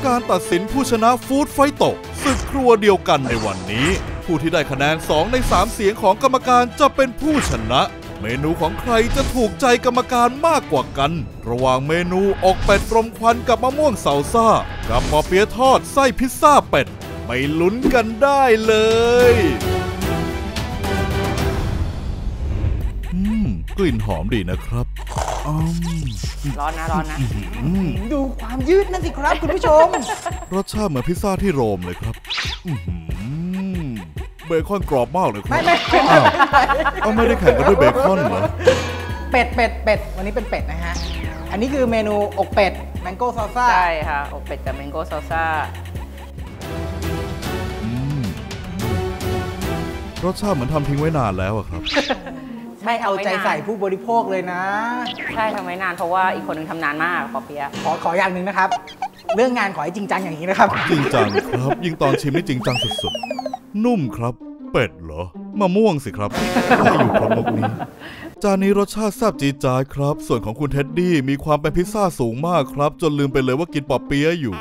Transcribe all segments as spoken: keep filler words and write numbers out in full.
การตัดสินผู้ชนะฟู้ดไฟโตะศึกครัวเดียวกันในวันนี้ผู้ที่ได้คะแนนสองในสามเสียงของกรรมการจะเป็นผู้ชนะเมนูของใครจะถูกใจกรรมการมากกว่ากันระหว่างเมนูอกเป็ดรมควันกับมะม่วงซาลซ่ากับปอเปี๊ยะทอดไส้พิซซ่าเป็ดไปลุ้นกันได้เลยอืมกลิ่นหอมดีนะครับอืมร้อนนะร้อนนะดูความยืดนั่นสิครับคุณผู้ชมรสชาติเหมือนพิซซ่าที่โรมเลยครับเบคอนกรอบมากเลยครับไม่ไม่เอาไม่ได้แข่งกันด้วยเบคอนเหรอเป็ดเป็ดเป็ดวันนี้เป็นเป็ดนะฮะอันนี้คือเมนูอกเป็ดแมงโก้ซอลซ่าใช่ค่ะอกเป็ดกับแมงโก้ซอลซ่ารสชาติเหมือนทำทิ้งไว้นานแล้วครับไม่เอาใจใส่ผู้บริโภคเลยนะใช่ทำไว้นานเพราะว่าอีกคนนึงทำนานมากปอเปี๊ยะขอขออย่างหนึ่งนะครับเรื่องงานขอให้จริงจังอย่างนี้นะครับจริงจังครับยิ่งตอนชิมนี่จริงจังสุดๆนุ่มครับเป็ดเหรอมะม่วงสิครับได้อยู่ครบมุกนี้จานนี้รสชาติแซ่บจี๊ดจ๊าดครับส่วนของคุณเท็ดดี้มีความเป็นพิซซ่าสูงมากครับจนลืมไปเลยว่ากินปอเปี๊ยะอยู่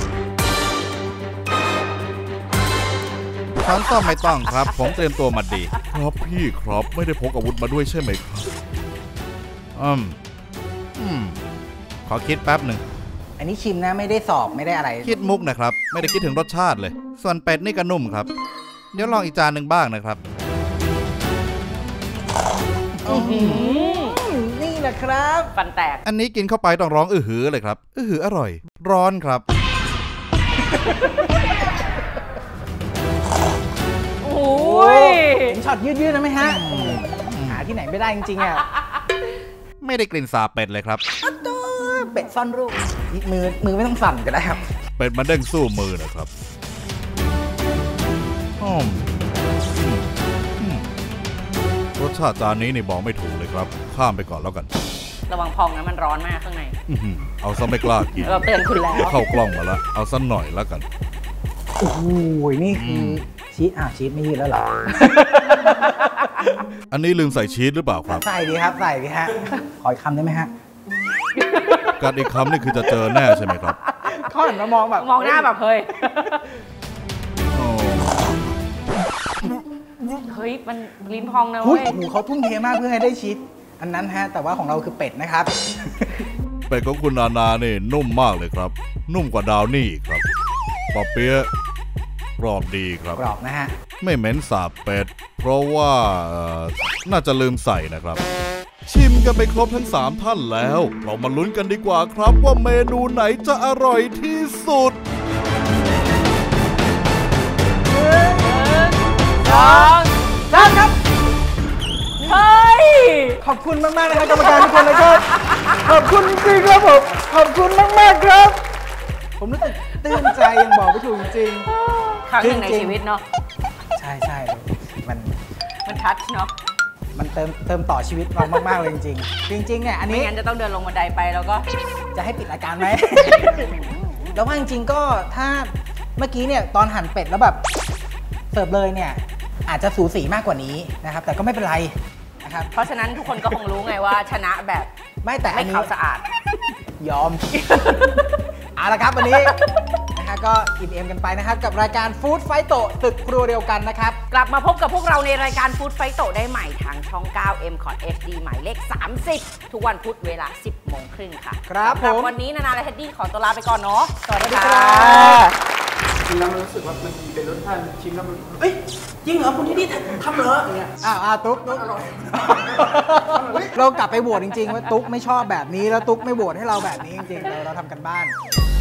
ช้อนส้อมไม่ต้องครับผมเตรียมตัวมาดีครับพี่ครับไม่ได้พกอาวุธมาด้วยใช่ไหมครับอืมอืมขอคิดแป๊บหนึ่งอันนี้ชิมนะไม่ได้สอบไม่ได้อะไรคิดมุกนะครับไม่ได้คิดถึงรสชาติเลยส่วนเป็ดนี่ก็นุ่มครับเดี๋ยวลองอีกจานหนึ่งบ้างนะครับนี่แหละครับฟันแตกอันนี้กินเข้าไปต้องร้องอื้อหือเลยครับอื้อหืออร่อยร้อนครับโอ้ยเห็นช็อตยืดๆนะไหมฮะหาที่ไหนไม่ได้จริงๆอ่ะไม่ได้กลิ่นสาบเป็ดเลยครับเป็ดซ่อนรูปมือมือไม่ต้องสั่นก็ได้ครับเป็ดมันเด้งสู้มือนะครับรสชาติจานนี้นี่บอกไม่ถูกเลยครับข้ามไปก่อนแล้วกันระวังพองนะมันร้อนมากข้างในเอาซะไม่กล้ากินเราเตือนคุณแล้วเข้ากล้องมาแล้วเอาซะหน่อยแล้วกันโอ้โหนี่คือชีสอ่ะชีสไม่ยืดแล้วเหรออันนี้ลืมใส่ชีสหรือเปล่าครับใส่ดีครับใส่ดีฮะขออีกคำได้ไหมฮะกัดอีกคำนี่คือจะเจอแน่ใช่ไหมครับเขาหันมามองแบบมองหน้าแบบเฮ้ยเฮ้ยมันลิ้นพองนะเว้ยหูเขาทุ่มเทมากเพื่อให้ได้ชีสอันนั้นฮะแต่ว่าของเราคือเป็ดนะครับเป็ดของคุณนานาเนี่ยนุ่มมากเลยครับนุ่มกว่าดาวนี่ครับปอเปี๊ยะกรอบดีครับกรอบนะฮะไม่เหม็นสาบเป็ดเพราะว่าน่าจะลืมใส่นะครับชิมกันไปครบทั้งสามท่านแล้วเรามาลุ้นกันดีกว่าครับว่าเมนูไหนจะอร่อยที่สุดสองสามครับเฮ้ยขอบคุณมากๆนะครับกรรมการทุกคนนะครับขอบคุณจริงๆครับผมขอบคุณมากๆครับผมรู้สึกตื่นใจยังบอกไม่ถูกจริงครั้งหนึ่งในชีวิตเนาะใช่ใช่มันมันทัชเนาะมันเติมเติมต่อชีวิตเรามากๆเลยจริงๆจริงๆเนี่ยอันนี้ไม่งั้นจะต้องเดินลงบันไดไปแล้วก็จะให้ปิดรายการไหมแล้วว่าจริงๆก็ถ้าเมื่อกี้เนี่ยตอนหั่นเป็ดแล้วแบบเสิร์ฟเลยเนี่ยอาจจะสูสีมากกว่านี้นะครับแต่ก็ไม่เป็นไรนะครับเพราะฉะนั้นทุกคนก็คงรู้ไงว่าชนะแบบไม่แต่ไม่ขาวสะอาดยอมเอาละครับวันนี้นะฮะก็อิ่มเอมกันไปนะครับกับรายการฟู้ดไฟโตะตึกครัวเดียวกันนะครับกลับมาพบกับพวกเราในรายการฟู้ดไฟโตะได้ใหม่ทางช่อง เก้า เอ็ม คอท เอช ดี หมายเลขสามสิบทุกวันพุธเวลา สิบโมงครึ่งค่ะครับผมวันนี้นานาและเท็ดดี้ขอตัวลาไปก่อนเนาะสวัสดีค่ะชิมแล้วมันรู้สึกว่ามันเป็นรสชาติชิมแล้วมันเอ้ยจริงเหรอคุณที่นี่ทำเหรออย่างเงี้ยอ้าวอ้าวตุ๊กตุ๊กอร่อยเรากลับไปโหวตจริงๆว่าตุ๊กไม่ชอบแบบนี้แล้วตุ๊กไม่โหวตให้เราแบบนี้จริงๆเราเราทำกันบ้าน